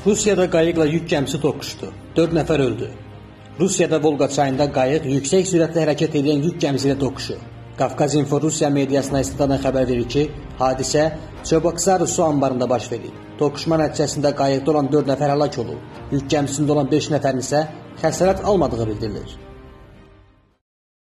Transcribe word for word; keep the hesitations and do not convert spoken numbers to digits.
Rusiyada qayıqla yük gəmisi toqquşdu. dörd nəfər öldü. Rusiyada Volqa çayında qayıq yüksək sürətlə hərəkət edən yük gəmisi ilə toqquşu. Qafqaz Info Rusiya mediasına istinadən xəbər verir ki, hadisə Çobaksaru su anbarında baş verib. Toqquşma nəticəsində qayıqda olan dörd nəfər həlak olub. Yük gəmisində olan beş nəfərin isə xəsarət almadığı bildirilir.